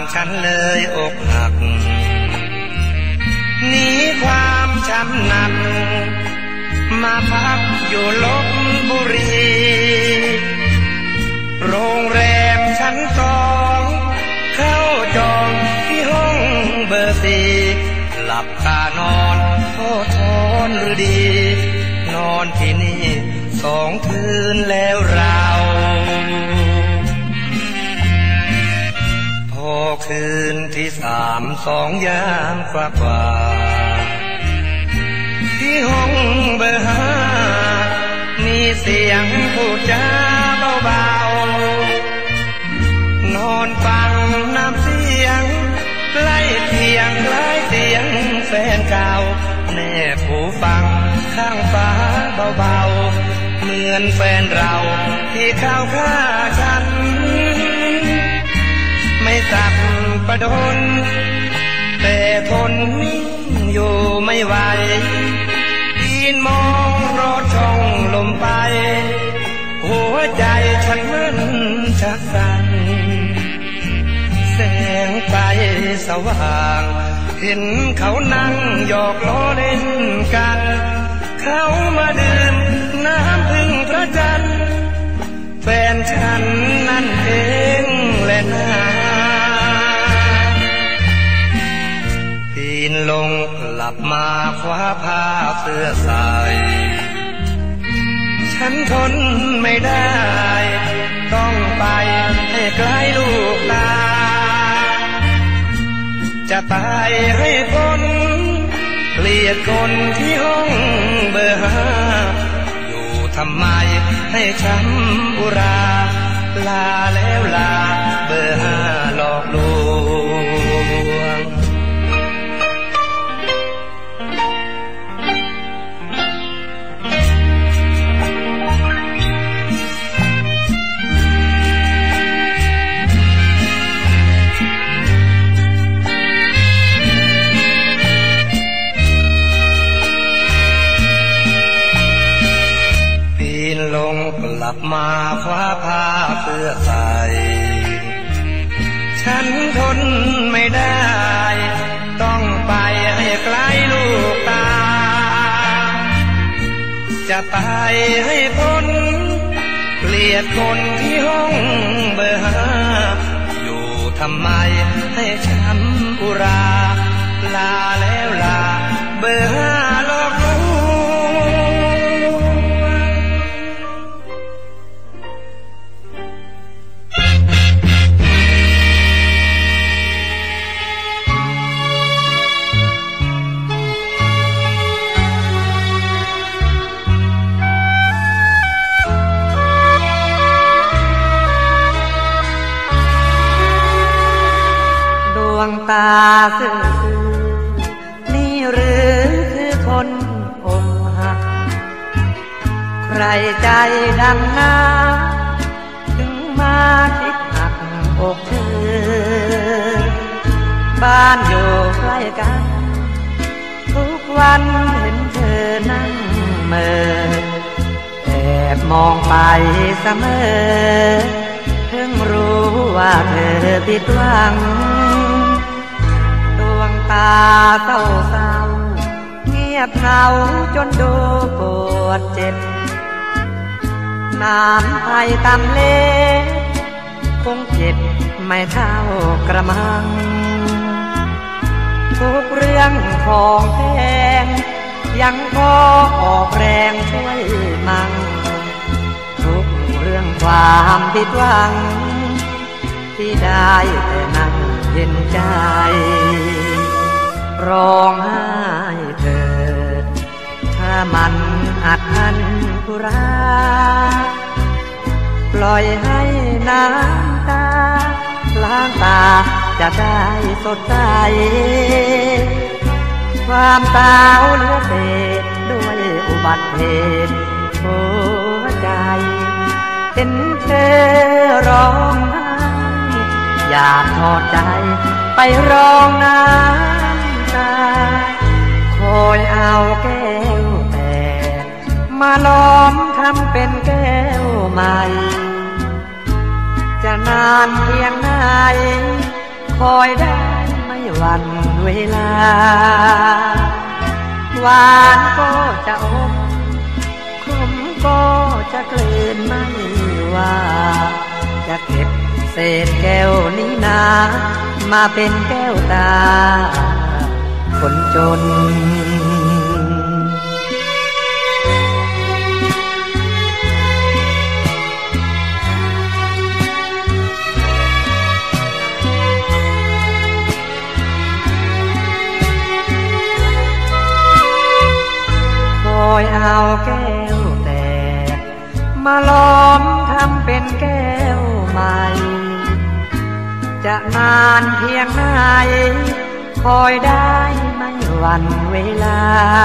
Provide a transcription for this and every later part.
ฉันเลยอกหักหนีความช้ำหนักมาพักอยู่ลพบุรีโรงแรมชั้นสองเข้าจองที่ห้องเบอร์สี่หลับตานอนโทษทนหรือดีนอนที่นี่2 คืนแล้วเราพอคืนที่3 2 ยามกว่าที่ห้องเบอร์5มีเสียงพูดจาเบาๆนอนฟังน้ำเสียงใกล้เคียงคล้ายเสียงแฟนเก่าแนบหูฟังข้างฟ้าเบาๆเหมือนแฟนเราที่เข้าฆ่าฉันไม่สับประดนแต่ทนนิ่งอยู่ไม่ไหวยืนมองรถช่องลมไปหัวใจฉันมันชักสั่นแสงไฟสว่างเห็นเขานั่งหยอกล้อเล่นกันเขามาดื่มน้ำพึ่งพระจันทร์แฟนฉันนั่นเองแหละนะปีนลงกลับมาคว้าผ้าเสื้อใส่ฉันทนไม่ได้ต้องไปให้ไกลลูกตาจะตายให้พ้นเกลียดคนที่ห้องเบอร์5อยู่ทำไมให้ช้ำอุราลาแล้วลาเบอร์5หลอกลวงลงกลับมาคว้าผ้าเพื่อใส่ฉันทนไม่ได้ต้องไปให้ไกลลูกตาจะตายให้พ้นเกลียดคนที่ห้องเบอร์5อยู่ทำไมให้ช้ำอุราลาแล้วลาเบอร์5หลอกลวงดวงตาซื่อนี่หรือคือคนอกหักใครใจดำน้ำถึงมาคิดหักอกเธอบ้านอยู่ใกล้กันทุกวันเห็นเธอนั่งเมื่อแอบมองไปเสมอเพิ่งรู้ว่าเธอผิดหวังตาเศร้าเศร้าเงียบเหงาจนดูปวดเจ็บน้ำไทยตำเล็บคงเจ็บไม่เท่ากระมังทุกเรื่องของแพงยังพอออกแรงช่วยมั่งทุกเรื่องความผิดหวังที่ได้แต่นั่งเย็นใจร้องไห้เถิดถ้ามันอัดอั้นทุราปล่อยให้น้ำตาล้างตาจะได้สดใสความสาวเหลือเศษด้วยอุบัติเหตุหัวใจเห็นเธอร้องไห้อยากทอดใจไปร้องน้ำตาคอยเอาแก้วแต่มาล้อมทำเป็นแก้วใหม่จะนานเพียงไหนคคอยได้ไม่หวั่นเวลาหวานก็จะอมขมก็จะกลืนไม่ว่าจะเก็บเศษแก้วนี้นามาเป็นแก้วตาคนจนคอยเอาแก้วแต่มาล้อมทำเป็นแก้วใหม่จะนานเพียงไหนคอยได้ไม่หวั่นเวลา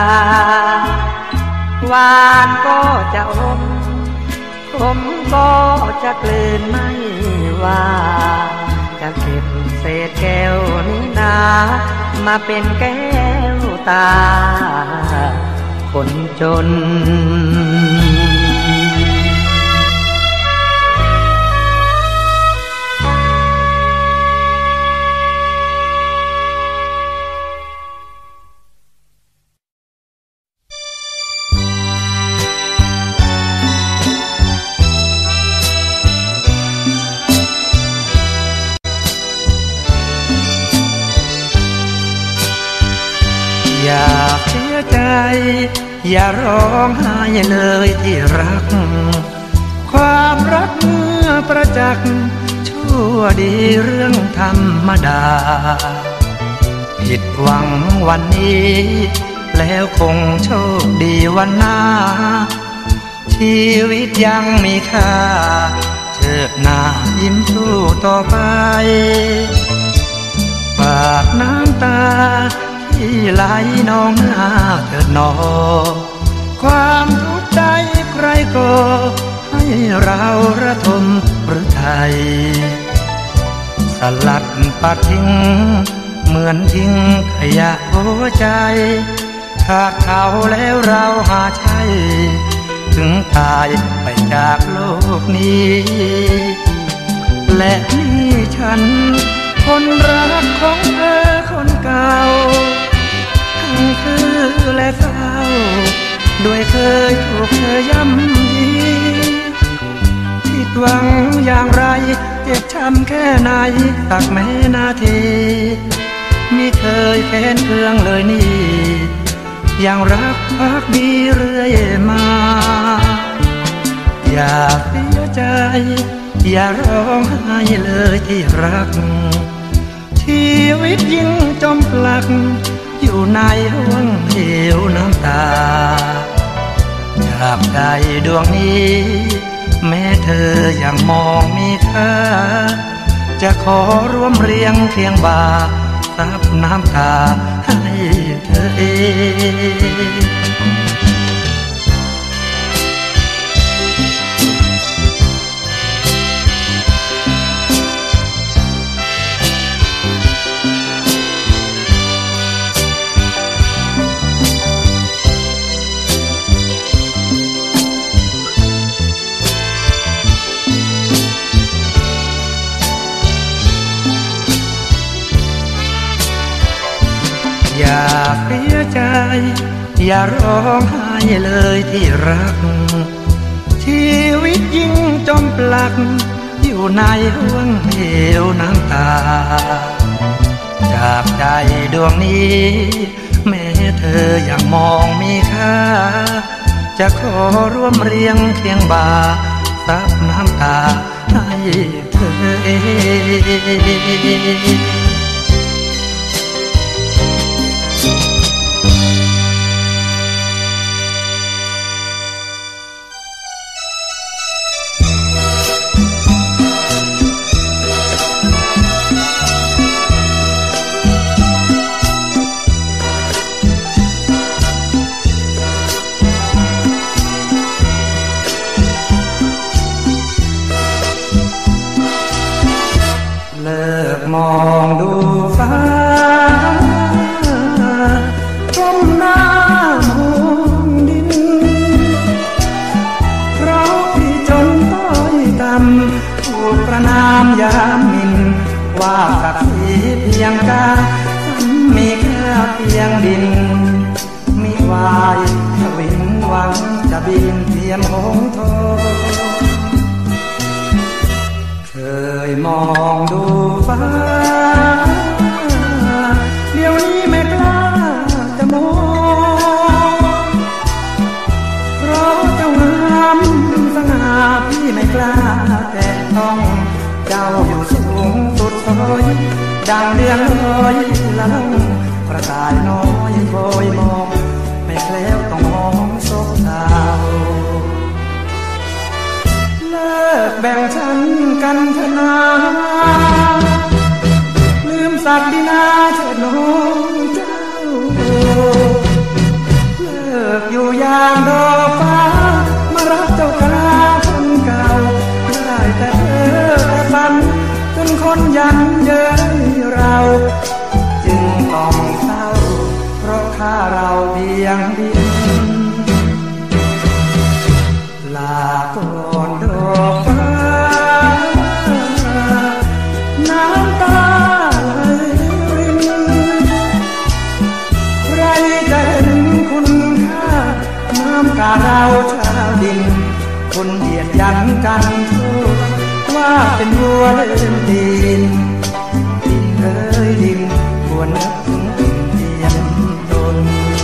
หวานก็จะอมขมก็จะกลืนไม่ว่าจะเก็บเศษแก้วนี้นามาเป็นแก้วตาคนจนอย่าเสียใจอย่าร้องไห้เลยที่รักความรักเมื่อประจักษ์ชั่วดีเรื่องธรรมดาผิดหวังวันนี้แล้วคงโชคดีวันหน้าชีวิตยังมีค่าเชิดหน้ายิ้มสู้ต่อไปปาดน้ำตาที่ไหลนองหน้าเถิดหนอความทุกข์ใจใครก็ให้เราระทมหรือไทยสลัดปัดทิ้งเหมือนทิ้งขยะหัวใจขาดเขาแล้วเราหาใช่ถึงตายไปจากโลกนี้และนี่ฉันคนรักของเธอคนเก่าทั้งคือและเศร้าด้วยเคยถูกเธอย่ำยีผิดหวังอย่างไรเจ็บช้ำแค่ไหนตักแม้นาทีมิเคยแค้นเคืองเลยนี่ยังรักภักดีเรื่อยมาอย่าเสียใจอย่าร้องไห้เลยที่รักชีวิตยิ่งจมปลักอยู่ในห้วงเหวน้ำตาจากใจดวงนี้แม้เธอยังมองมีค่าจะขอร่วมเรียงเคียงบ่าซับน้ำตาให้เธอเองอย่าเสียใจอย่าร้องไห้เลยที่รักชีวิตยิ่งจมปลักอยู่ในห้วงเหวน้ำตาจากใจดวงนี้แม้เธอยังมองมีค่าจะขอร่วมเรียงเคียงบ่าซับน้ำตาให้เธอเองมองดูฟ้าก้มหน้ามองดินเพราะที่จนต้อยต่ำถูกประนามยามหมิ่นว่าศักดิ์ศรีงดินมิวายทวินหวังจะบินเทียมหงทองเคยมองดูฟ้าเดี๋ยวนี้ไม่กล้าจะมองเพราะเจ้างามสง่าพี่ไม่กล้าแต่ต้องเจ้าอยู่สูงสุดซอยดังเดือนลอยละล่องกระต่ายน้อยคอยมองไม่แคล้วต้องมองโศกเศร้าเลิกแบ่งฉันกันเถอะนาลืมศักดินาเถิดน้องเจ้าเลิกอยู่อย่างดอกฟ้ามารักเจ้ากาคนเก่าได้แต่เพ้อแต่ฝันจนคนยันเย้ยเราจึงต้องเศร้าเพราะข้าเราเพียงดินลาก่อนดอกฟ้าน้ำตาไหลรินใครจะเห็นคุณค่าน้ำกาเราชาวดินคนเหยียดยันกันทั่วว่าเป็นวัวเล่นดินดินเอ้ยดินควรนึกถึงดินเทียมตน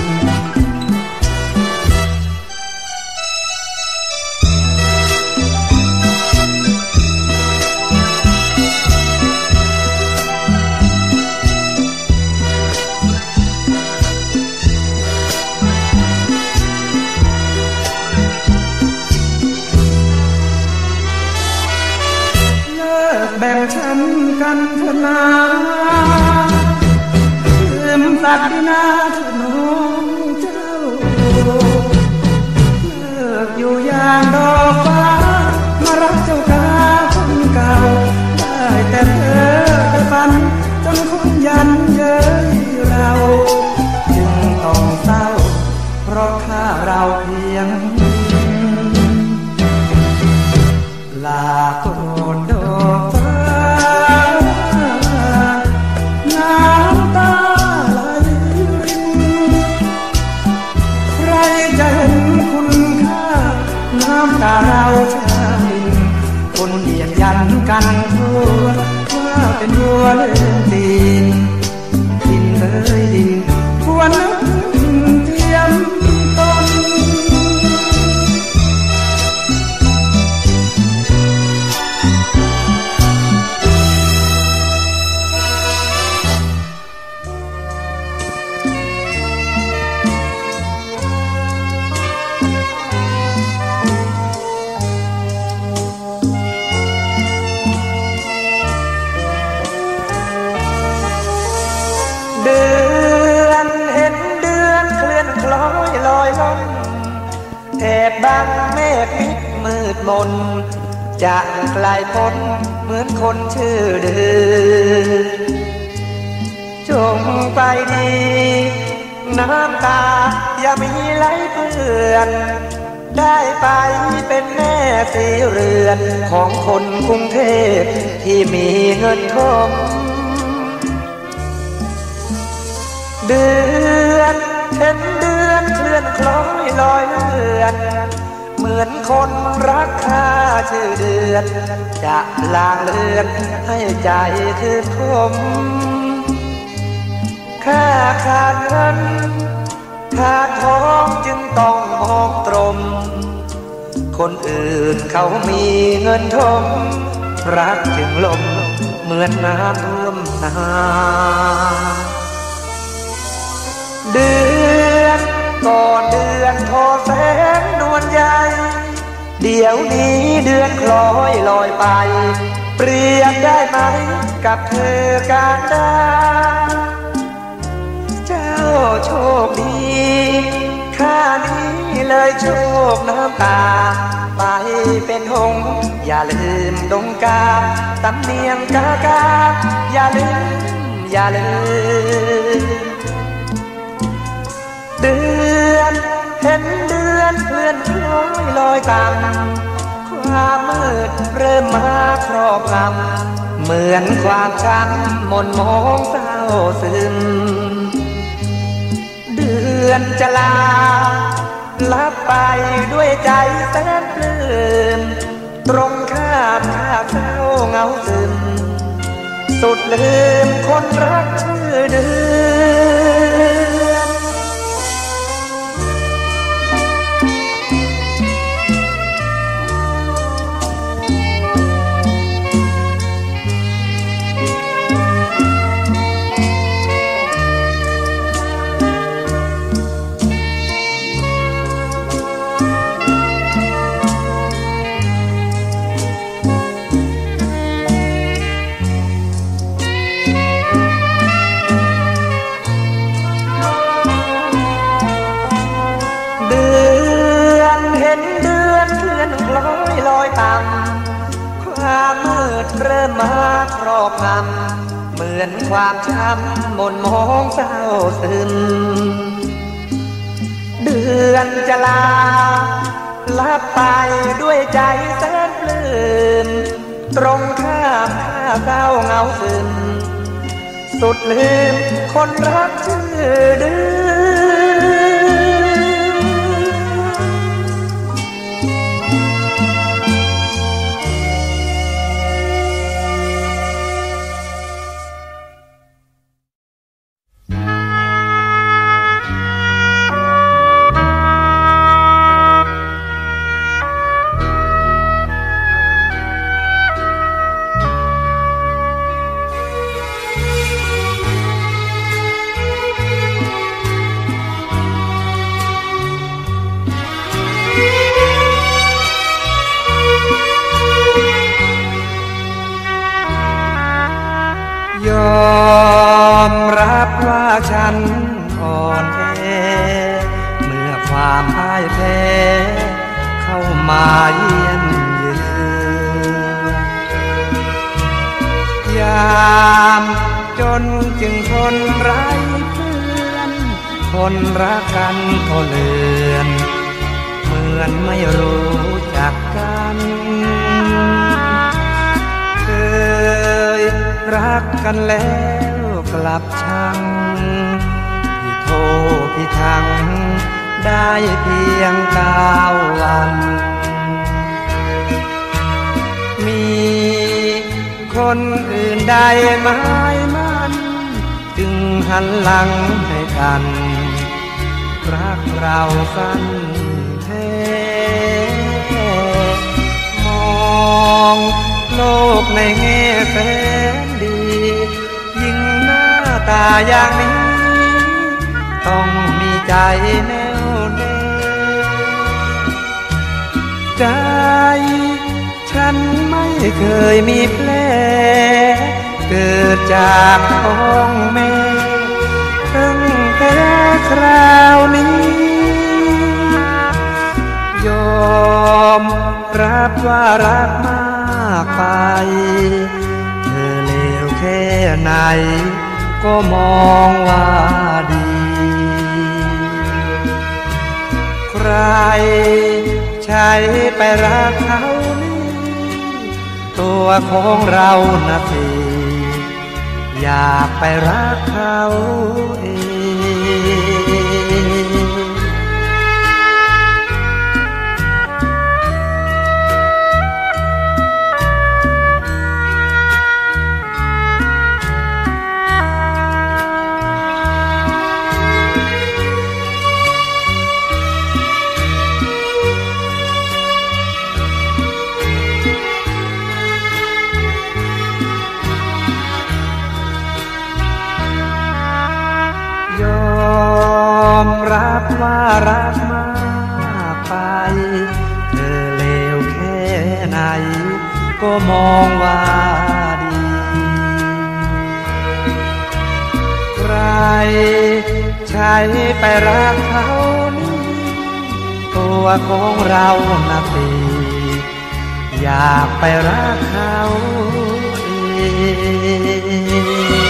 แบ่งฉันกันเถอะนาลืมศักดินาเถิดน้องเจ้าเลิกอยู่อย่างดอกฟ้ามารักเจ้ากาคนเก่าได้แต่เพ้อแต่ฝันจนคนยันเย้ยเราจึงต้องเศร้าเพราะข้าเราเพียงลาก่อนดอกฟ้าน้ำตาไหลรินใครจะเห็นคุณค่าน้ำตาเราชาลินคนเหยียดยันกันทั่วว่าเป็นวัวเล่นดินดินเอ้ยดินควรนึกถึงเทียมตนเดือนเห็นเดือนเคลื่อนคล้อยลอยล่องแอบบังเมฆมิดมืดมนจะไกลพ้นเหมือนคนชื่อเดือนจงไปดีน้ำตาอย่ามีไหลเปื้อนได้ไปเป็นแม่สีเรือนของคนกรุงเทพที่มีเงินทองเดือนเห็นเดือนเคลื่อนคล้อยลอยเลือนเหมือนคนรักข้าชื่อเดือนจะลางเลือนให้ใจคืนคมข้าขาดเงินขาดทองจึงต้องมองตรมคนอื่นเขามีเงินทองรักจึงลมเหมือนน้ำท่วมนาเดือนก่อนเดือนทอแสงนวลใหญ่เดี๋ยวนี้เดือนคล้อยลอยไปเปรียบได้ไหมกับเธอการดาเจ้าโชคดีข้านี้เลยโชคน้ำตาไปเป็นหงส์อย่าลืมดงกาตำเนียงกากาอย่าลืมเดือนเห็นเดือนเคลื่อนคล้อยลอยตามความมืดเริ่มมาครอบงำเหมือนความช้ำหม่นหมองเศร้าซึมอนจะลาลับไปด้วยใจแสนปลื้มตรงข้ามข้าเศร้าเงาซึมสุดลืมคนรักชื่อเดือนความมืดเริ่มมาครอบงำเหมือนความช้ำหม่นมองเศร้าซึมเดือนจะลาลับไปด้วยใจแสนปลื้มตรงข้ามข้าเศร้าเงาซึมสุดลืมคนรักชื่อเดืยอมรับว่าฉันอ่อนแอเมื่อความพ่ายแพ้เข้ามาเยียนยือยามจนจึงทนไร้เพื่อนคนรักกันก็เลือนเหมือนไม่รู้จักกันรักกันแล้วกลับชังพี่โทพี่ทังได้เพียง9 วันมีคนอื่นใดหมายมันจึงหันหลังให้กันรักเราสั้นแท้มองโลกในแง่แสนดียิ่งหน้าตาอย่างนี้ต้องมีใจแน่วแน่ใจฉันไม่เคยมีแผลเกิดจากท้องแม่เพิ่งแพ้คราวนี้ยอมรับว่ารักมากไปเธอเลวแค่ไหนก็มองว่าดีใครใช้ไปรักเขานี่ตัวของเรานะสิอยากไปรักเขาเองรับว่ารักมากไปเธอเลวแค่ไหนก็มองว่าดีใครใช้ไปรักเขานี่ตัวของเรานะสิอยากไปรักเขาเอง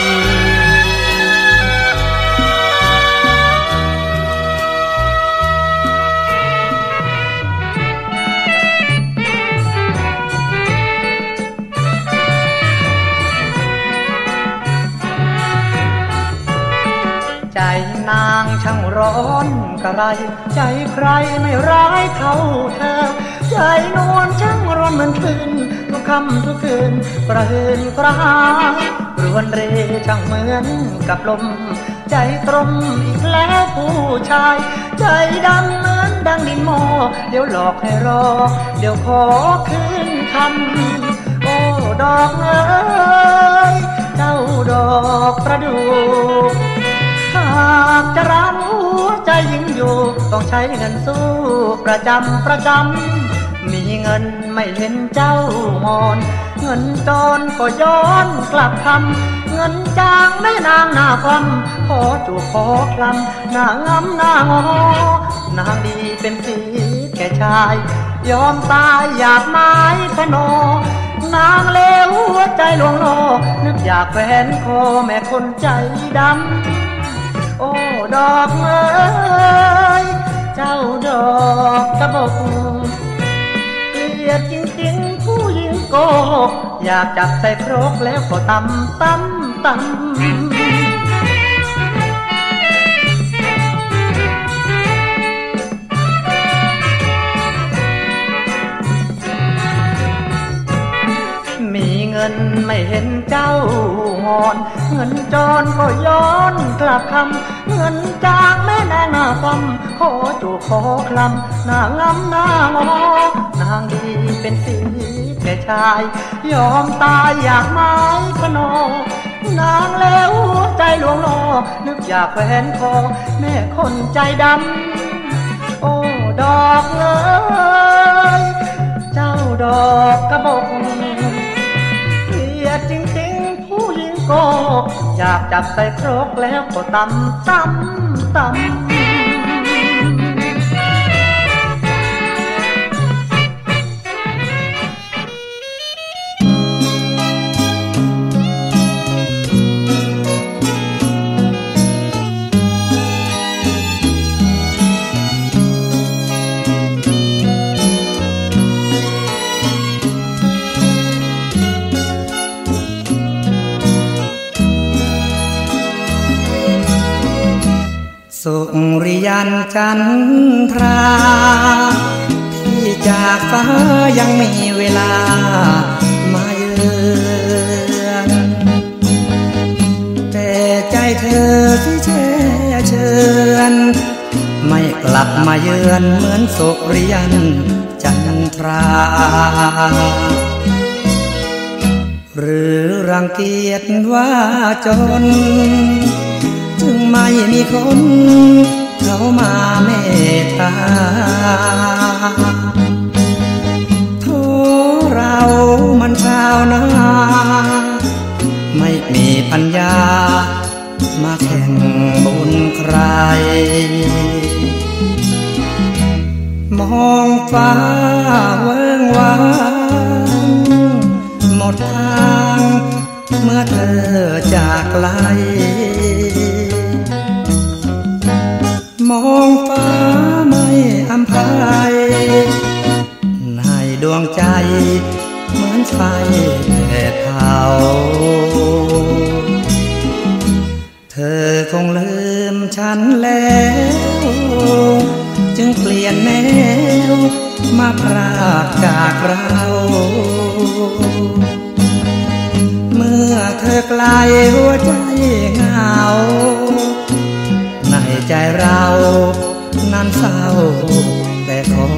ใจนางช่างรร้อนกระไรใจใครไม่ร้ายเท่าเธอใจนวลช่างร้อนเหมือนคลื่นทุกค่ำทุกคืนกระหืนกระหายรวนเรช่างเหมือนกับลมใจตรมอีกแล้วผู้ชายใจดำเหมือนดังดินหม้อเดี๋ยวหลอกให้รอเดี๋ยวขอคืนคำโอ้ดอกเอ๋ยเจ้าดอกประดู่หากจะรักหัวใจยิ่งอยู่ต้องใช้เงินสู้ประจำมีเงินไม่เห็นเจ้ามอนเงินจรก็ย้อนกลับคำเงินจางแม่นางหน้าคล้ำขอจูบขอคลำหน้างำหน้างอนางดีเป็นสีแก่ชายยอมตายอยากไม้ขนอนางเลวหัวใจหลวงโลนึกอยากแฟนคอแม่คนใจดำโอ้ดอกเอ๋ยเจ้าดอกกระบอกเกลียดจริงๆผู้หญิงโกหกอยากจับใส่ครกแล้วก็ตำมีเงินไม่เห็นเจ้างอนเงินจรก็ย้อนกลับคำเงินจางแม่นางหน้าคำขอจูบขอคลำหน้างำหน้างอนางดีเป็นสีแก่ชายยอมตายอยากไม้ขนอนางแล้วใจหลวงโลนึกอยากแฟนคอแม่คนใจดำโอ้ดอกเอ๋ยเจ้าดอกกระบอกเกลียดจริงๆผู้หญิงโกอยากจับใส่ครกแล้วก็ตำสุริยันจันทราที่จากฟ้ายังมีเวลามาเยือนแต่ใจเธอที่แช่เชือนไม่กลับมาเยือนเหมือนสุริยันจันทราหรือรังเกียจว่าจนจึงไม่มีคนเข้ามาเมตตาโทเรามันชาวนาไม่มีปัญญามาแข่งบุญใครมองฟ้าเวิ้งว้างหมดทางเมื่อเธอจากไกลมองฟ้าไม่อำพายในดวงใจเหมือนไฟแผดเผาเธอคงลืมฉันแล้วจึงเปลี่ยนแนวมาพรากจากเราเมื่อเธอไกลหัวใจเหงาในใจเรานั้นเศร้าแต่ขอ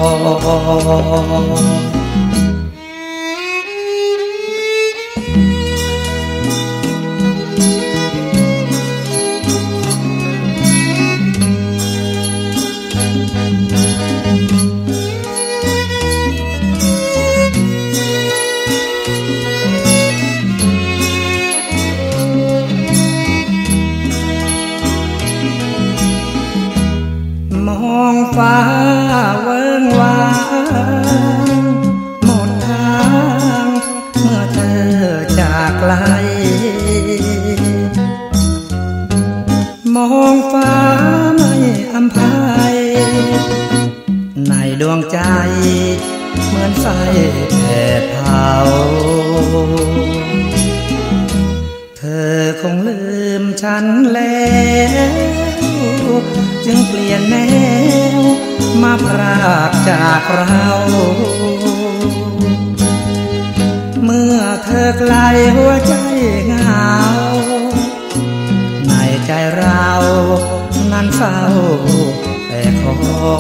ฟ้าเวิ้งว้างหมดทางเมื่อเธอจากไกลมองฟ้าไม่อำพายในดวงใจเหมือนไฟแผดเผาเธอคงลืมฉันแล้วจึงเปลี่ยนแนวมาพรากจากเราเมื่อเธอไกลหัวใจเหงาในใจเรานั้นเฝ้าแต่ขอ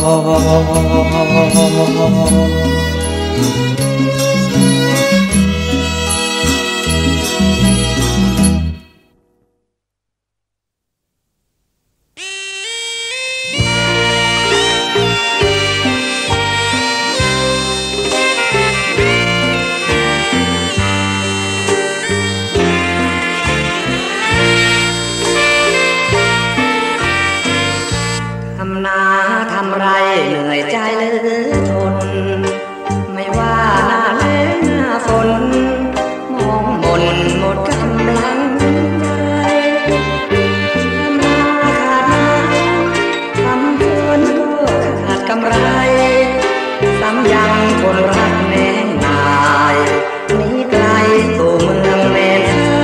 ทำไรเหนื่อยใจเหลือทนไม่ว่าหน้าแล้งหน้าฝนมองมนหมดกำลังใจทำนาขาดน้ำทำเพลินก็ขาดกำไรซ้ำยังคนรักแน่นายหนีไกลสู่เมืองแม่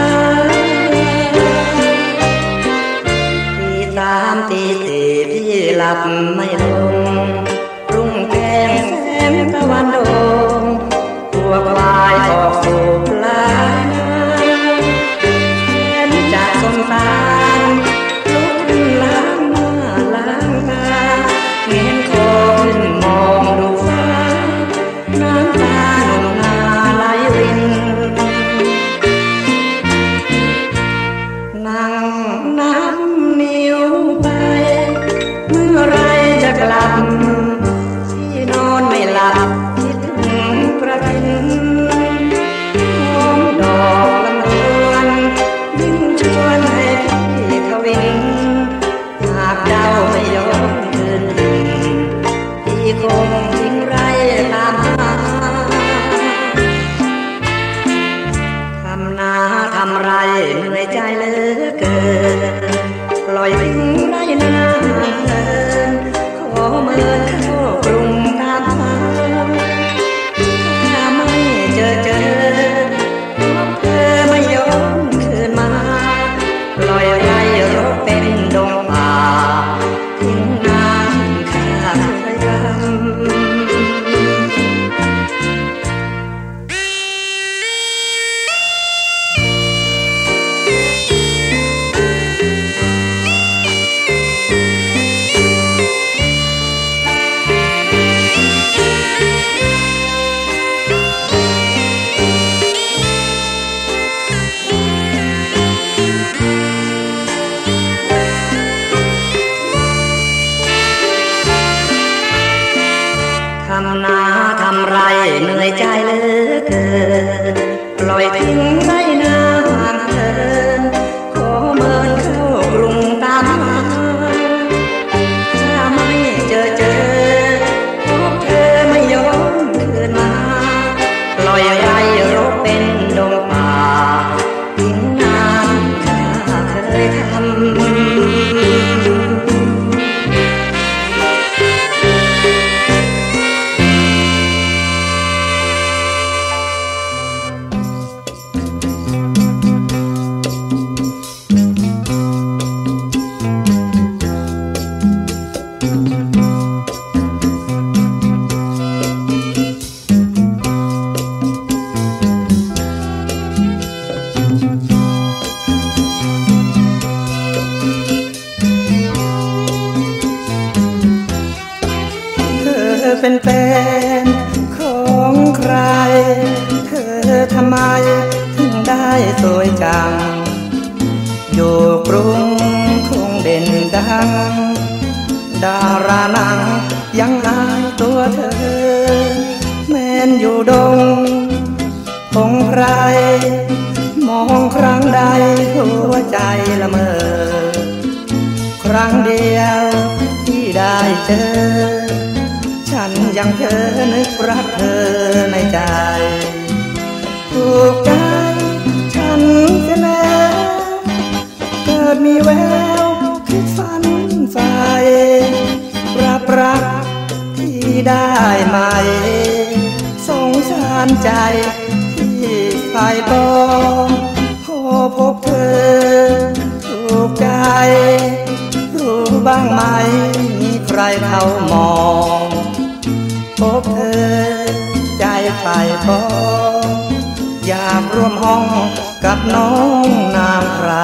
ตีสามตีสี่พี่หลับไม่ลงรุ่งแกงแสงตะวันโด่งตัวควายออกสู่ปลายนาเห็นจากสมสารลุกขึ้นล้างหน้าล้างตาเงยคอขึ้นมองดูฟ้าน้ำตาหนุ่มนาไหลรินนั่งน้ำนิ้วไปเมื่อไรจะกลับที่นอนไม่หลับคิดถึงประทินหอมดอกลำดวนยิ่งชวนให้พี่ทวินหากเจ้าไม่ยอมคืนพี่คงทิ้งไรตามหาทำนาทำไรเหนื่อยใจเหลือเกินปล่อยทิ้งไรนาขอเมินเข้ากรุงตามหาถ้าไม่เจอเธอไม่ยอมคืนมาปล่อยไรรกเป็นดงป่าทิ้งน้ำข้าเคยทำนาทำไรเหนื่อยใจเหลือเกินปล่อยทิ้งไรนาห่างเหินขอเมินเข้ากรุงตามหาถ้าไม่เจอพบเธอไม่ยอมคืนมาปล่อยไรรกเป็นดงป่าทิ้งน้ำข้าเคยทำเป็นแฟนของใครเธอทำไมถึงได้สวยจังอยู่กรุงคงเด่นดังดาราหนังยังอายตัวเธอแม้นอยู่ดงคงใครมองครั้งใดหัวใจละเมอครั้งเดียวที่ได้เจอฉันยังเธอนึกรักเธอในใจถูกใจฉันเสียแล้วเกิดมีแววคิดฝันใฝ่รับรักที่ได้ไหมสงสารใจที่ใฝ่ปองพอพบเธอถูกใจรู้บ้างไหมมีใครเขามองพบเธอใจไฝ่ปองอยากร่วมห้องกับน้องนางใคร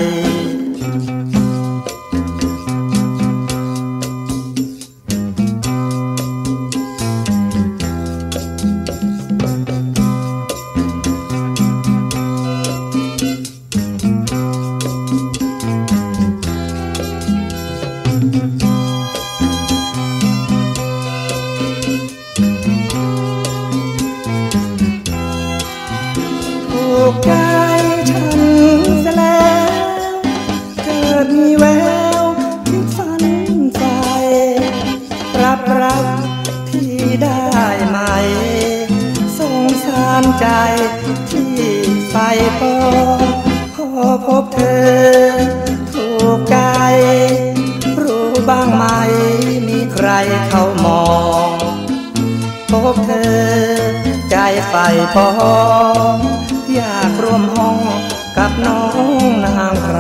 ใจฉันเสียแล้วเกิดมีแววที่ฝันใฝ่รับรักที่ได้ไหมสงสารใจที่ใฝ่ปองพอพบเธอถูกใจรู้บ้างไหมมีใครเขามองพบเธอใจใฝ่ปองอยากร่วมห้องกับน้องนางใคร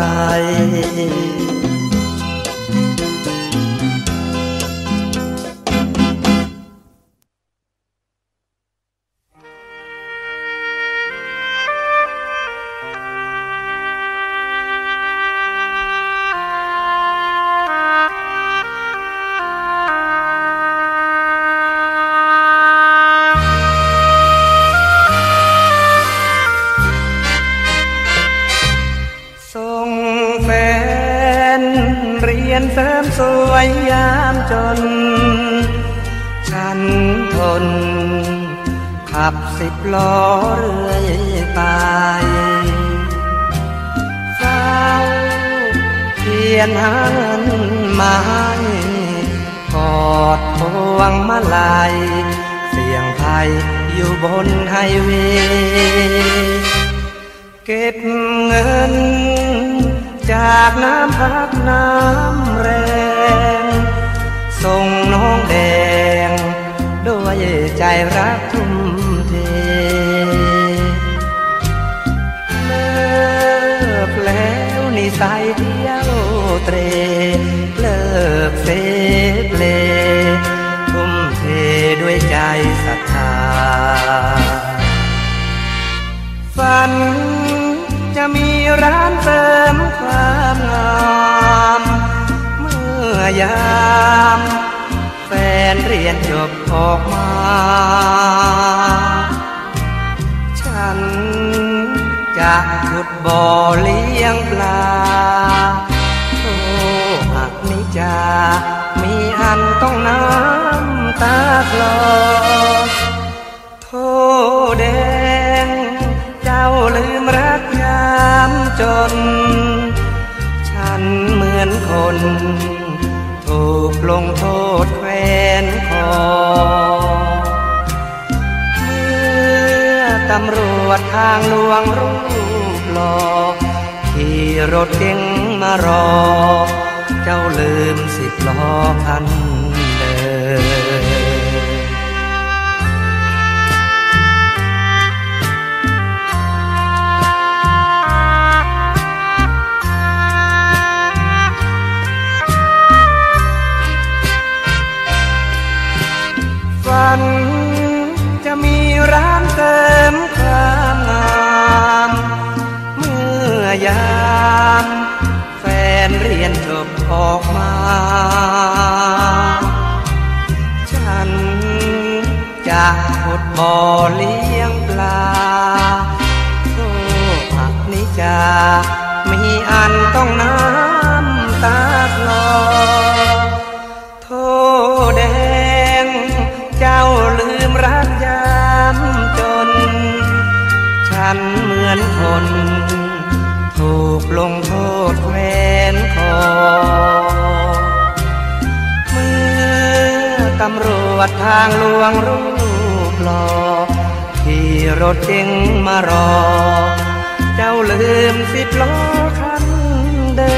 เสริมสวยยามจนฉันทนขับ10 ล้อเรื่อยไปเฝ้าเทียนหาเงินไม้กอดพวงมาลัยเสียงไทยอยู่บนไฮเวย์เก็บเงินจากน้ำพักน้ำแรงส่งน้องแดงด้วยใจรักทุ่มเทเลิกแล้วนิสัยเที่ยวเตรเลิกเสพเลทุ่มเทด้วยใจศรัทธาฝันจะมีร้านเสริมความงามเมื่อยามแฟนเรียนจบออกมาฉันจะขุดบ่อเลี้ยงปลาโอ้อักนิจามีอันต้องน้ำตาคลอโทแดงเจ้าลืมรักยามจนฉันเหมือนคนถูกลงโทษแขวนคอเมื่อตำรวจทางหลวงรูปหล่อขี่รถเก๋งมารอเจ้าลืม10 ล้อคันเดิมฝันจะมีร้านเสริมความงามเมื่อยามแฟนเรียนจบออกมาฉันจะขุดบ่อเลี้ยงปลาโอ้อักนิจามีอันต้องน้ำตาคลอโทแดงเจ้าลืมรักยามจนฉันเหมือนคนถูกลงโทษแขวนคอเมื่อตำรวจทางหลวงรูปหล่อขี่รถเก๋งมารอเจ้าลืม10 ล้อคันเดิ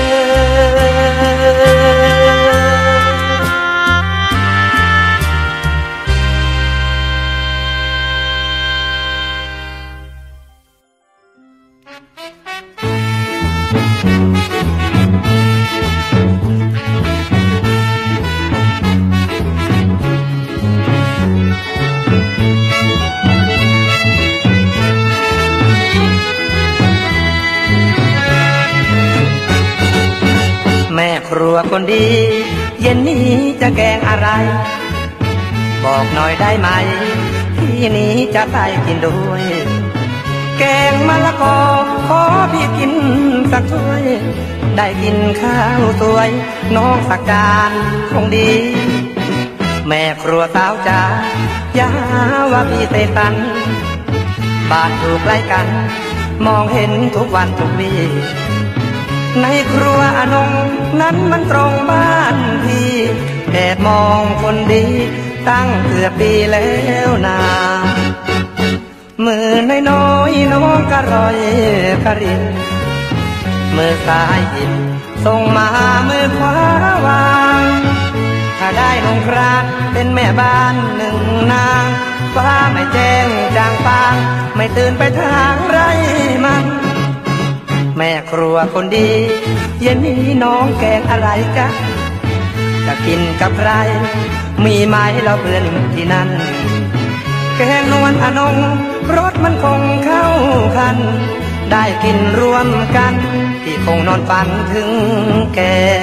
มคนดีเย็นนี้จะแกงอะไรบอกหน่อยได้ไหมที่นี้จะไปกินด้วยแกงมะละกอขอพี่กินสักถ้วยได้กินข้าวสวยน้องสักจานคงดีแม่ครัวสาวจ๋าอย่าว่าพี่เตะตันบ้านอยู่ใกล้กันมองเห็นทุกวันทุกวีในครัวอนงนั้นมันตรงบ้านพี่แอบมองคนดีตั้งเกือบปีแล้วนามือน้อยน้องกระรอยกระรินมือซ้ายหยิบส่งมามือขวาวางถ้าได้ลงครานเป็นแม่บ้านหนึ่งนางฟ้าไม่แจ้งจางปางไม่ตื่นไปทางไรมันแม่ครัวคนดีเย็นนี้น้องแกงอะไรจ๊ะจะกินกับใครมีไหมเราเพื่อนที่นั่นแกงนวลอนงรสมันคงเข้าคันได้กินรวมกันที่คงนอนฝันถึงแก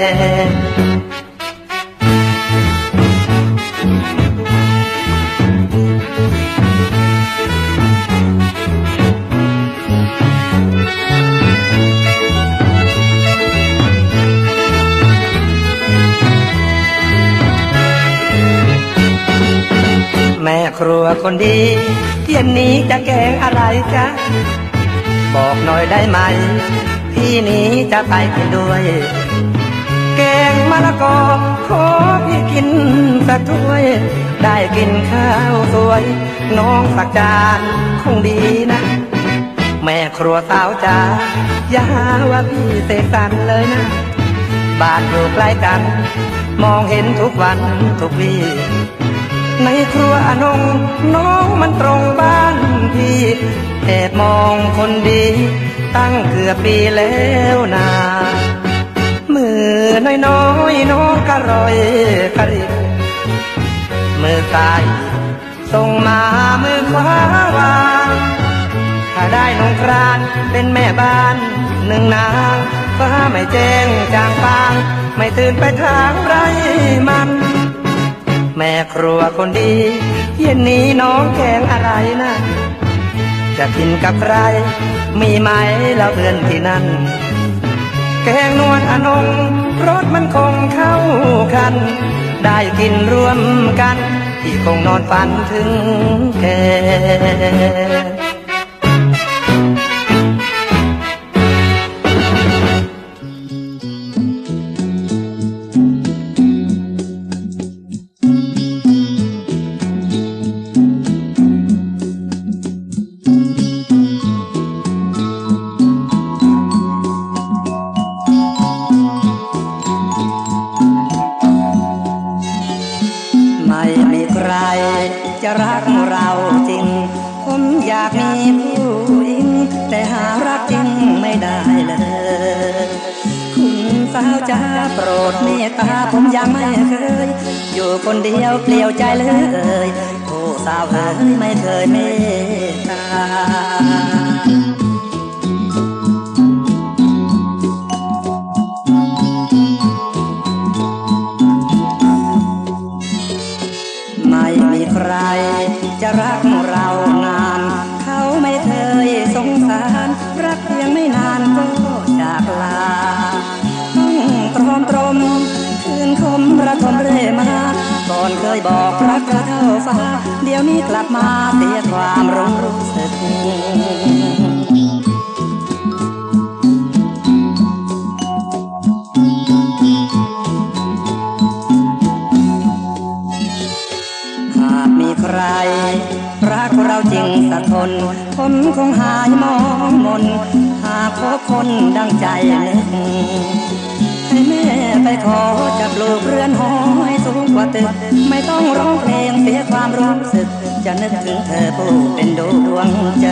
แม่ครัวคนดีเที่ยงนี้จะแกงอะไรจ๊ะบอกหน่อยได้ไหมพี่นี้จะไปกินด้วยแกงมะละกอขอพี่กินสักถ้วยได้กินข้าวสวยน้องสักจานคงดีนะแม่ครัวสาวจ๋าอย่าว่าพี่เสกสรรเลยนะบ้านอยู่ใกล้กันมองเห็นทุกวันทุกวีในครัวอนงน้องมันตรงบ้านพี่แอบมองคนดีตั้งเกือบปีแล้วนามือน้อยน้องกระรอยกระริบมือซ้ายส่งมามือขวาวางถ้าได้ลงครานเป็นแม่บ้านหนึ่งนางฟ้าไม่แจ้งจางปางไม่ตื่นไปทางไรมันแม่ครัวคนดีเย็นนี้น้องแกงอะไรนะจะกินกับใครมีไหมเราเพื่อนที่นั่นแกงนวลอนงรสมันคงเข้ากันได้กินรวมกันที่คงนอนฝันถึงแกจะรักเราจริงผมอยากมีผู้หญิงแต่หารักจริงไม่ได้เลยคุณสาวจ้าโปรดเมตตาผมยังไม่เคยอยู่คนเดียวเปลี่ยวใจเลยโอ้สาวเอ๋ยไม่เคยเมตตาใครจะรักเรานานเขาไม่เคยสงสารรักเพียงไม่นานก็จากลาต้องตรอมคืนคมระทมเรื่อยมาก่อนเคยบอกรักเท่าฟ้าเดี๋ยวนี้กลับมาเสียความรู้สึกใครรักเราจริงสักคนผมคงหายมองมนหากพบคนดังใจนึกให้แม่ไปขอจับลูกเรือนหอให้สูงกว่าตึกไม่ต้องร้องเพลงเสียความรู้สึกจะนึกถึงเธอผู้เป็นดวงใจ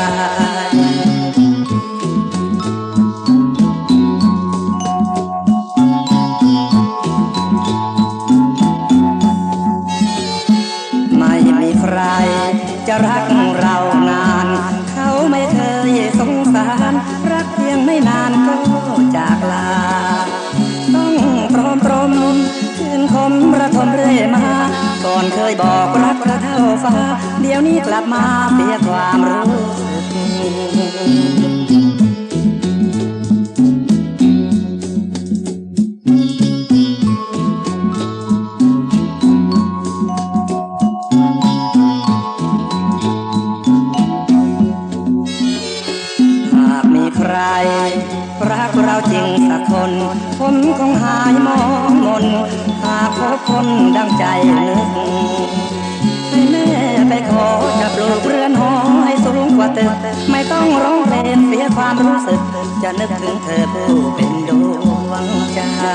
ใครจะรักเรานานเขาไม่เคยสงสารรักเพียงไม่นานก็จากลาต้องตรอมฟ้าเดี๋ยวนี้กลับมาเสียความรู้สึกรักเราจริงสักคนผมคงหายมองมนหากพบคนดังใจนึกให้แม่ไปขอจะปลูกเรือนหอให้สูงกว่าตึกไม่ต้องร้องเพลงเสียความรู้สึกจะนึกถึงเธอผู้เป็นดวงใจ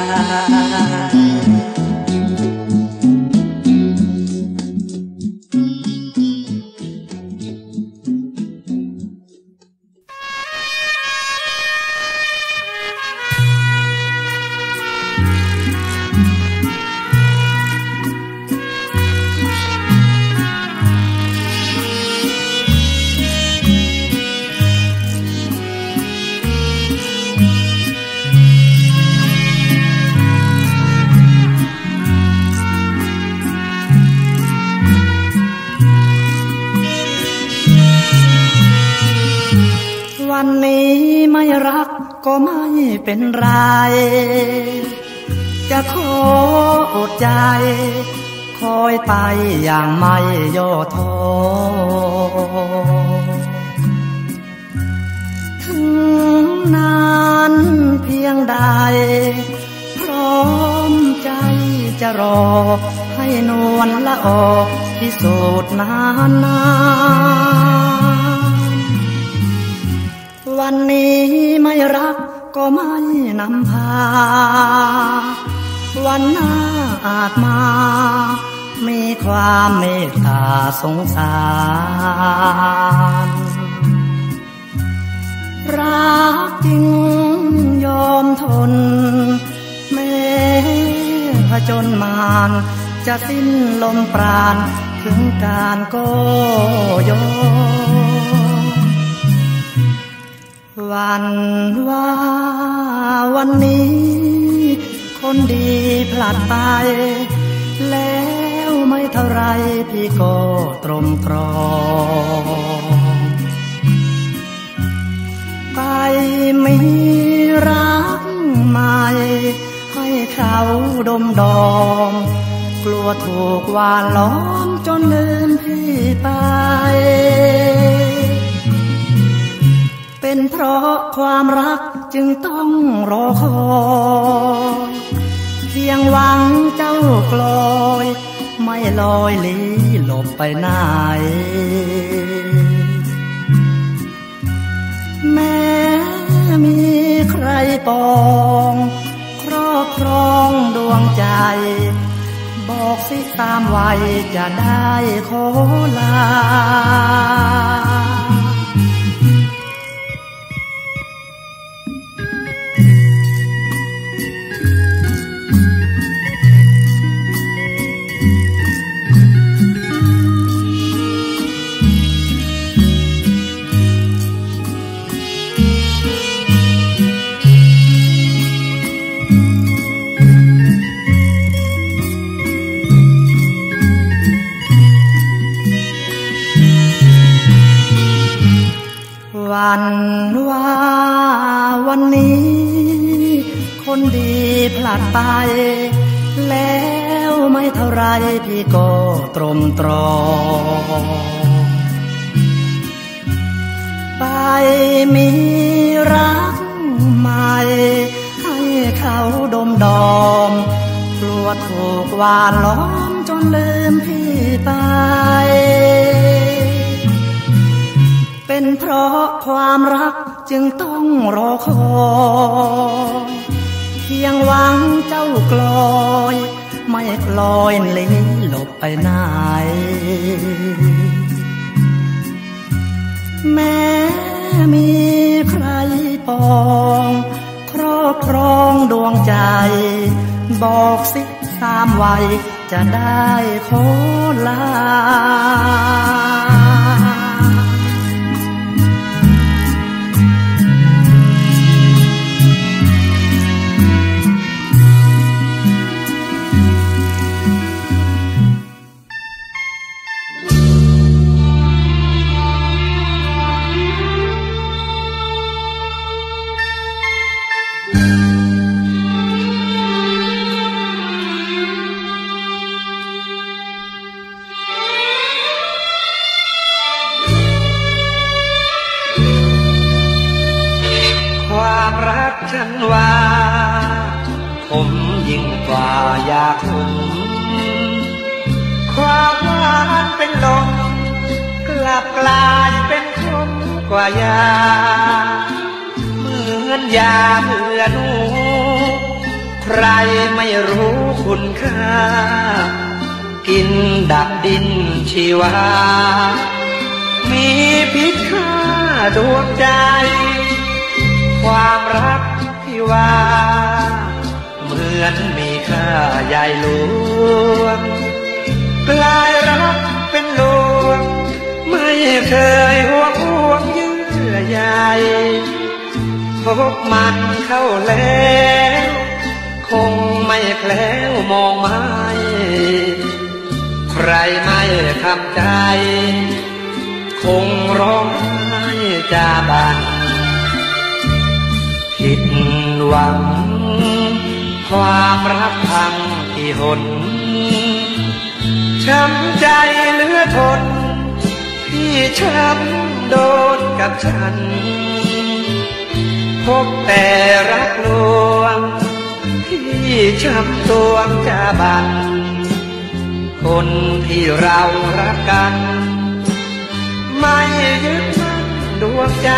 วันนี้ไม่รักก็ไม่เป็นไรจะขออดใจคอยไปอย่างไม่ย่อท้อถึงนานเพียงใดพร้อมใจจะรอให้นวลละออกพิสูจน์นานวันนี้ไม่รักก็ไม่นำพาวันหน้าอาจมามีความเมตตาสงสารรักจริงยอมทนแม้ผจญมารจะสิ้นลมปราณถึงการก็ยอมวันว่าวันนี้คนดีพลัดไปแล้วไม่เท่าไรพี่ก็ตรมตรองไปมีรักใหม่ให้เขาดมดอมกลัวถูกหวานล้อมจนลืมพี่ไปเป็นเพราะความรักจึงต้องรอคอยเพียงหวังเจ้ากลอยไม่ลอยลี้หลบไปไหนแม้มีใครปองครอบครองดวงใจบอกสิตามวัยจะได้ขอลาวันว่าวันนี้คนดีพลัดไปแล้วไม่เท่าไรพี่ก็ตรมตรองไปมีรักใหม่ให้เขาดมดอมกลัวถูกหวานล้อมจนลืมพี่ไปเป็นเพราะความรักจึงต้องรอคอยเพียงหวังเจ้ากลอยไม่กลอยลี้หลบไปไหนแม้มีใครปองครอบครองดวงใจบอกสิตามวัยจะได้ขอลาฉันว่าผมยิ่งกว่ายาคุมความหวานเป็นลมกลับกลายเป็นคมกว่ายาเหมือนยาเบื่อหนูใครไม่รู้คุณค่ากินดับดินชีวามีพิษฆ่าดวงใจความรักที่ว่าเหมือนมีค่าใหญ่หลวงกลายรักเป็นลวงไม่เคยห่วงเยื่อใยพบมันเข้าแล้วคงไม่แคล้วมองไม่ใครไม่ทำใจคงร้องไห้จาบันผิดหวังความรักพังที่หนช้ำใจเหลือทนที่ช้ำโดนกับฉันพบแต่รักลวงที่ช้ำตวงจาบันคนที่เรารักกันไม่ยึดมั่นดวงใจ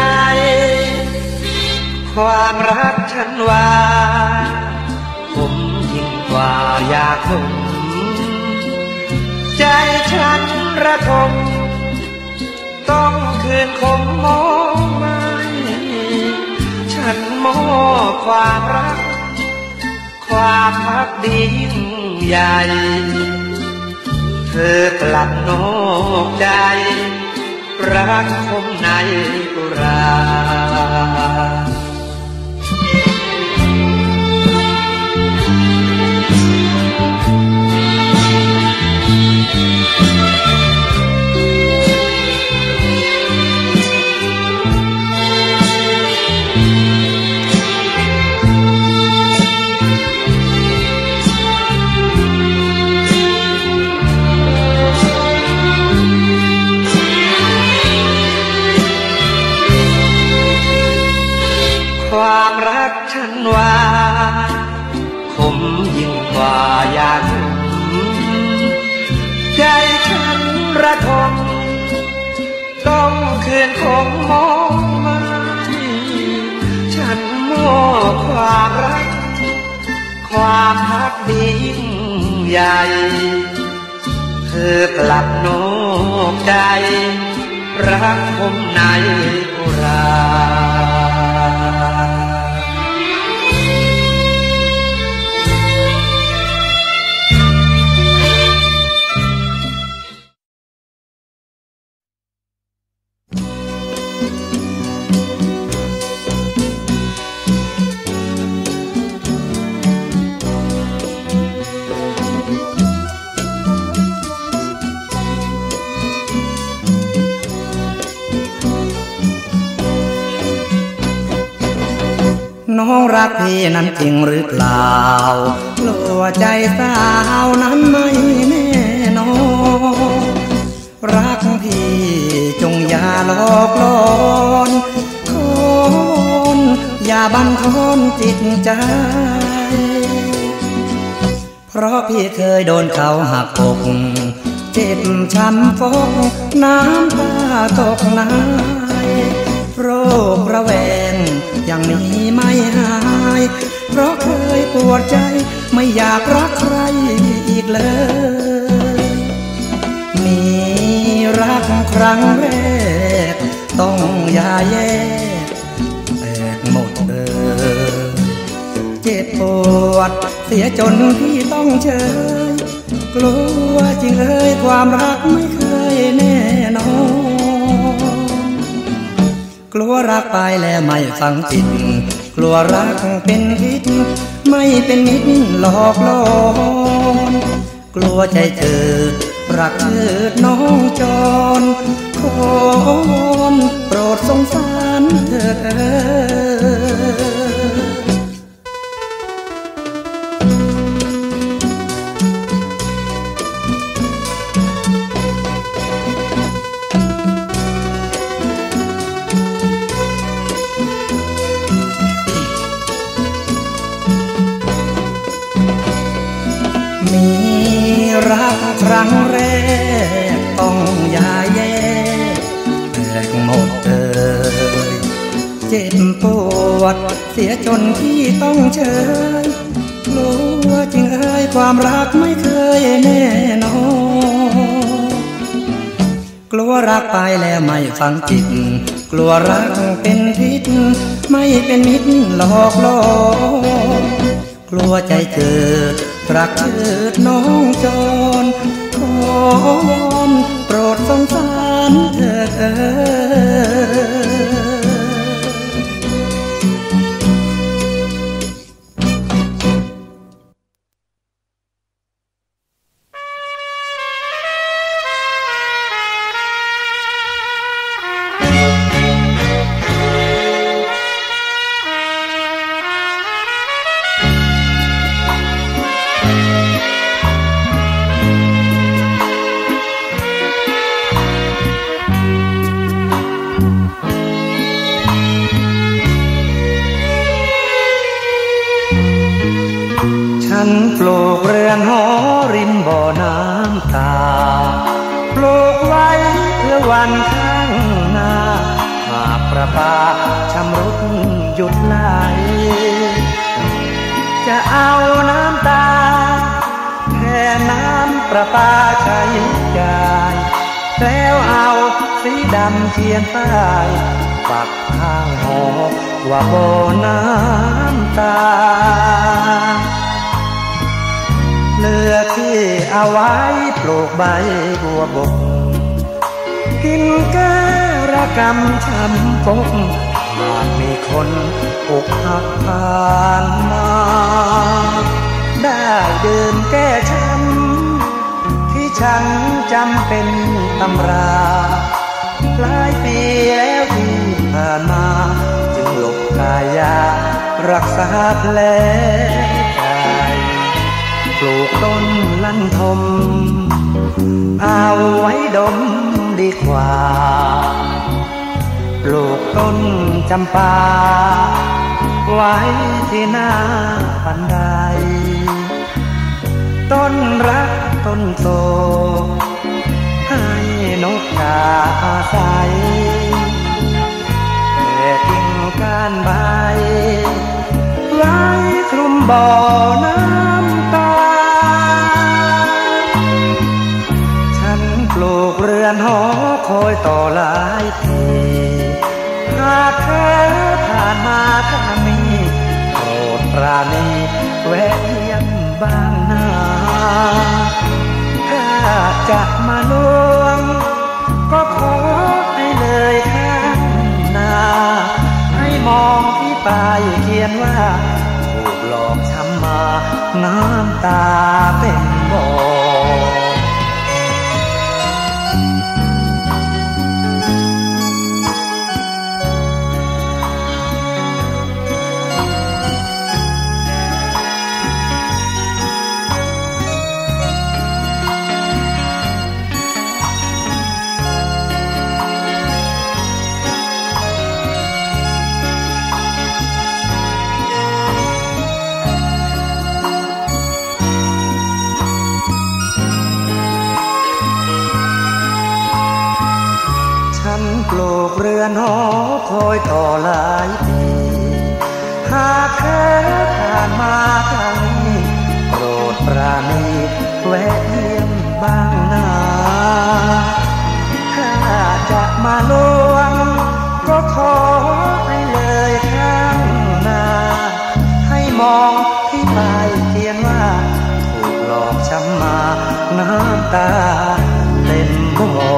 ความรักฉันว่าผมยิ่งกว่ายาคุมใจฉันระทมต้องคืนคมมองไม่ฉันมอบความรักความพักดียิ่งใหญ่เธอกลับนอกใจรักคมในอุราความรักฉันว่าคมยิ่งกว่ายาคุมใจฉันระทมต้องคืนคงมองไม่ฉันมอบความรักความพักดียิ่งใหญ่เธอกลับนอกใจรักคมในอุราน้องรักพี่นั้นจริงหรือเปล่ากลัวใจสาวนั้นไม่แน่นอนรักพี่จงอย่าหลอกลอนคนอย่าบั่นทอนจิตใจเพราะพี่เคยโดนเขาหักอกเจ็บช้ำฟกน้ำตาตกในโรคระแวงอย่างนี้ไม่หายเพราะเคยปวดใจไม่อยากรักใครอีกเลยมีรักครั้งแรกต้องอย่าแยกแตกหมดเจ็บปวดเสียจนพี่ต้องเฉยกลัวจริงความรักไม่เคยแน่นอนกลัวรักไปแล้วไม่ฟังจิตกลัวรักเป็นพิษไม่เป็นมิตรหลอกลวงกลัวใจเจิดรักเถิดน้องจรขอวอนโปรดสงสารเถิดเจ็บปวดเสียจนที่ต้องเชยกลัวจริงเอ่ยความรักไม่เคยแน่นอนกลัวรักไปแล้วไม่ฟังจิตกลัวรักเป็นพิษไม่เป็นมิตรหลอกล่อกลัวใจเกิดรักเกิดน้องจรขอวอนโปรดสงสารเถิดฉันปลูกเรือนหอริมบ่อน้ำตาปลูกไว้เพื่อวันข้างหน้าหากประปาชำรุดหยุดไหลจะเอาน้ำตาแทนน้ำประปาใช้จ่ายแล้วเอาสีดำเขียนป้ายปักข้างหอว่าบ่อน้ำตาเหลือที่เอาไว้ปลูกใบบัวบกกินแก้ระกำช้ำปกหากมีคนอกหักผ่านมาได้ดื่มแก้ช้ำที่ฉันจำเป็นตำราหลายปีแล้วที่ผ่านมาจึงหลบกายารักษาแผลใจปลูกต้นลั่นทมเอาไว้ดมดีกว่าปลูกต้นจำปาไว้ที่หน้าบันไดต้นรักต้นโตให้นกกาอาศัยแต่กิ่งก้านใบไว้คลุมบ่อน้ำตาฉันปลูกเรือนหอคอยต่อหลายทีหากเธอผ่านมาทางนี้โปรดปราณีแวะเยี่ยมบ้างนะถ้าจะมาลวงก็ขอให้เลยข้างหน้าให้มองที่ป้ายเขียนว่าถูกหลอกช้ำมาน้ำตาเป็นบ่อปลูกเรือนหอคอยต่อหลายปีหากเธอผ่านมาทางนี้โปรดปราณีแวะเยี่ยมบ้างนะถ้าจะมาลวงก็ขอให้เลยข้างหน้าให้มองที่ป้ายเขียนว่าถูกหลอกช้ำมาน้ำตาเต็มบ่อ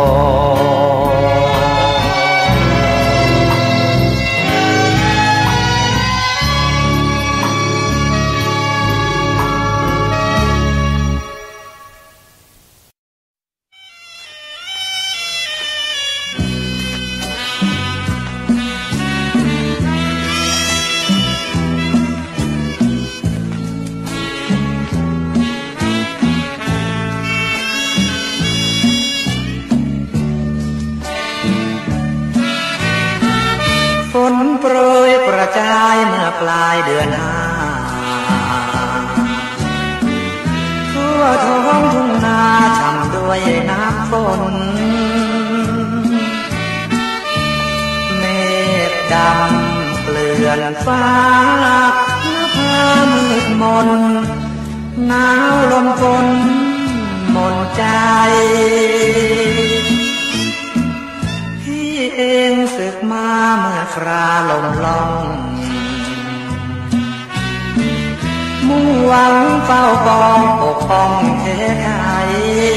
ฝนโปรยกระจายเมื่อปลายเดือนห้าทั่วท้องทุ่งนาช่ำด้วยน้ำฝนเมฆดำอนฟ้าพามืดมนหนาวลมฝนหมดใจพี่เองศึกมาเมื่อคราลมล่องมุ่งหวังเฝ้าปองปกป้องเทไทย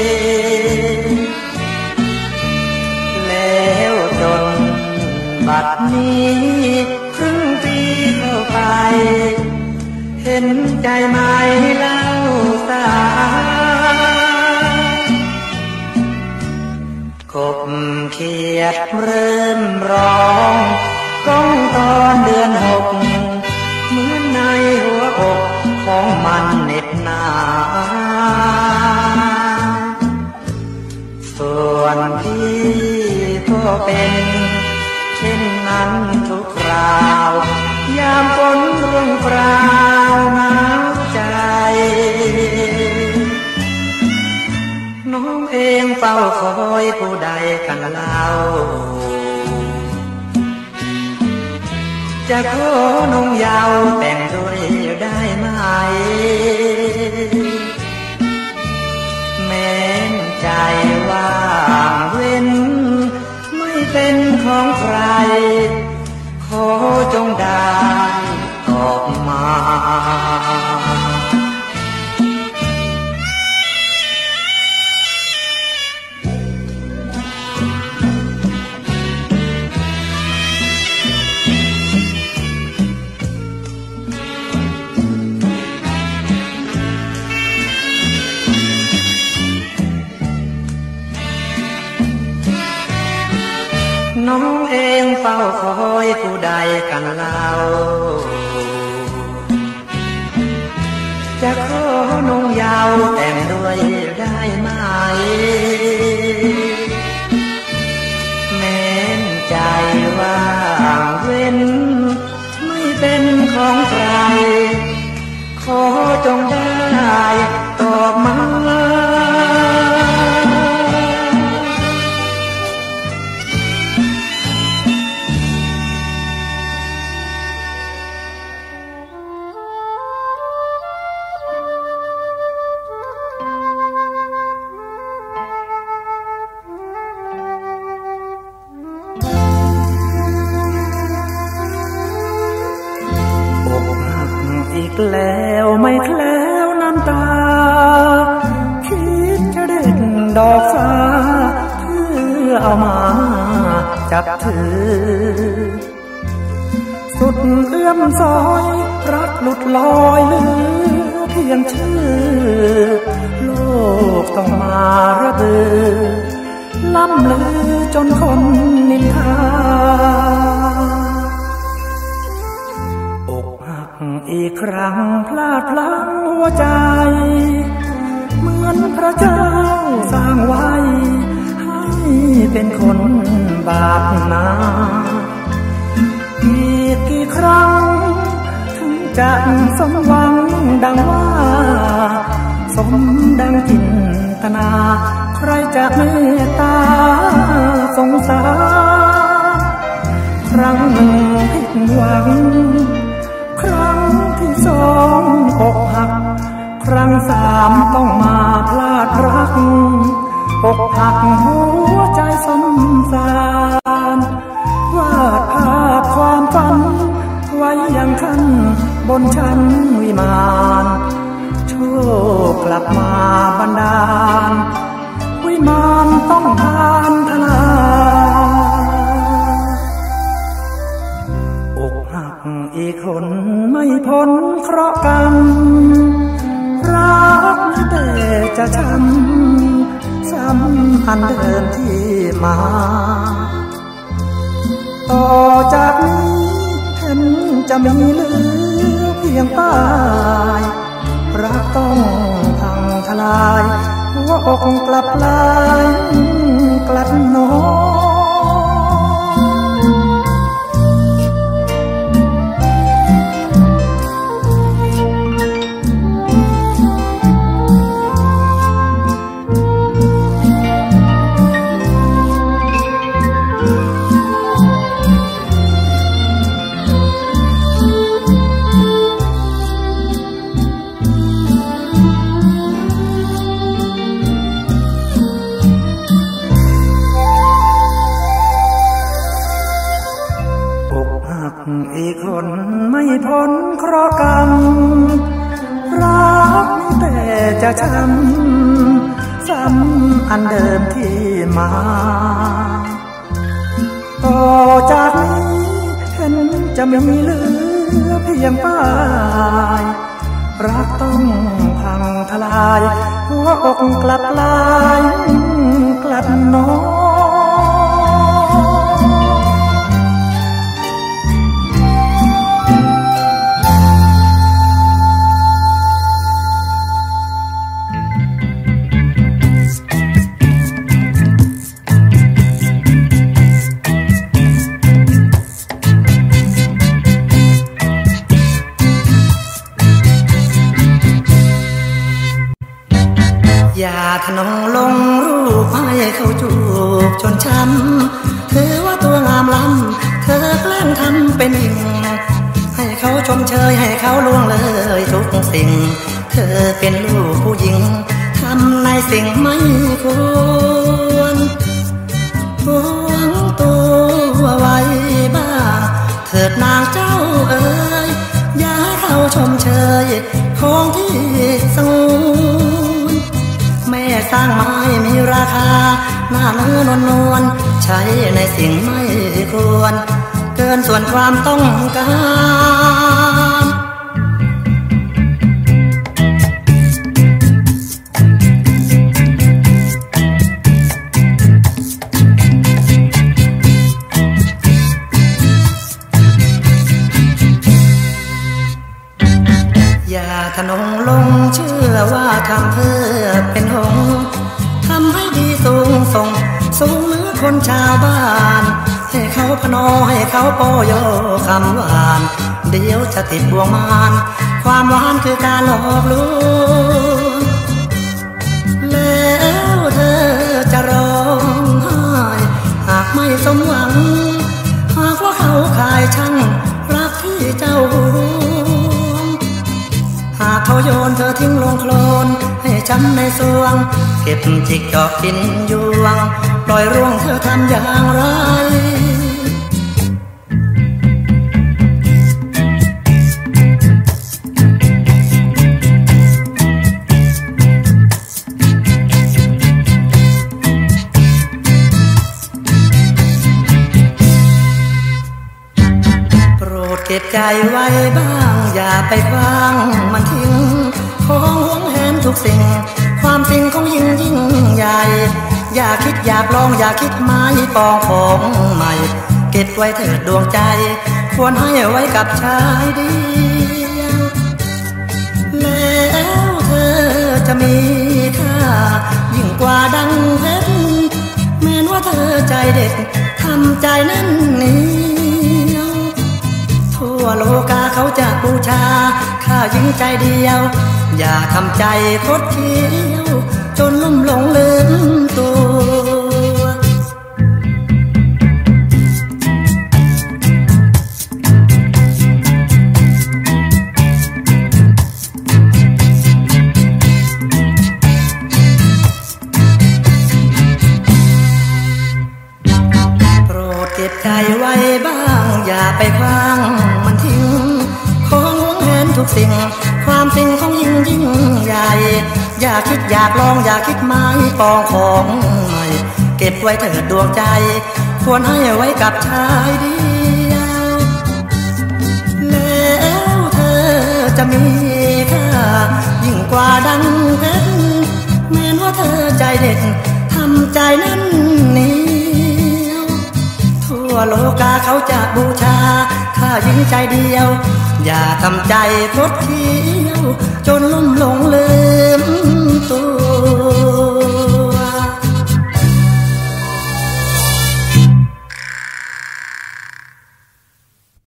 แล้วจนบัดนี้ครึ่งปีเข้าไปเห็นใจไหมเล่าสากบเขียดเริ่มร้องก้องตอนเดือนหกเหมือนในหัวอกของมันเหน็บหนาส่วนพี่ก็เป็นเช่นนั้นทุกคราวยามฝนร่วงปราวหนาวใจน้องเองเฝ้าคอยผู้ใดกันเล่าจะขอน้องยาวแต่งด้วยได้ไหมแม้นใจว่างเว้นไม่เป็นของใครขอจงได้ตอบมาน้องเองเฝ้าคอยผู้ใดกันเล่าจะขอน้องยาวแต่งด้วยได้ไหมแม้นใจว่างเว้นไม่เป็นของใครขอจงได้ตอบมาอีกแล้วไม่แคล้วน้ำตาคิดจะเด็ดดอกฟ้าเพื่อเอามาจับถือสุดเอื้อมซอยรักหลุดลอยเหลือเพียงชื่อโลกต้องมาระเบือล่ำลือจนคนนินทาอีกครั้งพลาดพลั้งหัวใจเหมือนพระเจ้าสร้างไว้ให้เป็นคนบาปนาอีกกี่ครั้งถึงจะสมหวังดังว่าสมดังจินตนาใครจะเมตตาสงสารครั้งหนึ่งผิดหวังครั้งที่สองอกหักครั้งสามต้องมาพลาดรักอกหักหัวใจสมสารวาดภาพความฝันไว้ยังขั้นบนชั้นวิมานโชคกลับมาบันดาลวิมานต้องทานทลาอกหักอีกคนไม่พ้นเคราะห์กรรมรักแต่จะช้ำซ้ำอันเดิมที่มาต่อจากนี้เห็นจะมีเหลือเพียงป้ายรักต้องพังทลายหัวอกกลับลายกลัดนอผลเคราะห์กรรมรักแต่จะช้ำซ้ำอันเดิมที่มาต่อจากนี้เห็นจะไม่มีเหลือเพียงป้ายรักต้องพังทลายหัวอกกลับลายกลับน้องอย่าทะนงลงรูปให้เขาจูบจนช้ำเธอว่าตัวงามล้ำเธอแกล้งทำเป็นหญิงให้เขาชมเชยให้เขาล่วงเลยทุกสิ่งเธอเป็นลูกผู้หญิงทำในสิ่งไม่ควรหวงตัวไว้บ้างเถิดนางเจ้าเอ๋ยอย่าให้เขาชมเชยของที่สงวนแม่สร้างไม้มีราคาหน้าเนื้อนวลใช้ในสิ่งไม่ควรเกินส่วนความต้องการอย่าทะนงลงเชื่อว่าทำเพื่อเป็นหงทำให้ดีสูงส่งสูงเหนือคนชาวบ้านให้เขาพนอให้เขาโปโยคำหวานเดี๋ยวจะติดบ่วงมารความหวานคือการหลอกลวงแล้วเธอจะร้องไห้หากไม่สมหวังหากว่าเขาขายช่างรักที่เจ้าหากเขาโยนเธอทิ้งลงโคลนให้ช้ำในสวงเก็บจิกดอกกินยวงปล่อยร่วงเธอทำอย่างไรโปรดเก็บใจไว้บ้างอย่าไปคว้างมันทิ้งของหวงแหนทุกสิ่งความสิ่งของยิ่งใหญ่อย่าคิดอยากลองอย่าคิดไม้ปองของใหม่เก็บไว้เถิดดวงใจควรให้ไว้กับชายเดียวแล้วเธอจะมีค่ายิ่งกว่าดังเพชรแม้ว่าเธอใจเด็ดทำใจแน่นเหนียวทั่วโลกาเขาจะบูชาข้าหญิงใจเดียวอย่าทำใจคดเคี้ยวจนลุ่มหลงลืมตัวโปรดเก็บใจไว้บ้างอย่าไปคว้างมันทิ้งของหวงแหนทุกสิ่งความสิ่งของยิ่งใหญ่อย่าคิดอยากลองอย่าคิดไม้ปองของใหม่เก็บไว้เถิดดวงใจควรให้ไว้กับชายเดียวแล้วเธอจะมีค่ายิ่งกว่าดังเพชรแม้ว่าเธอใจเด็ดทำใจแน่นเหนียวทั่วโลกาเขาจะบูชาข้าหญิงใจเดียวอย่าทำใจคดเคี้ยวจนลุ่มหลงลืมตัว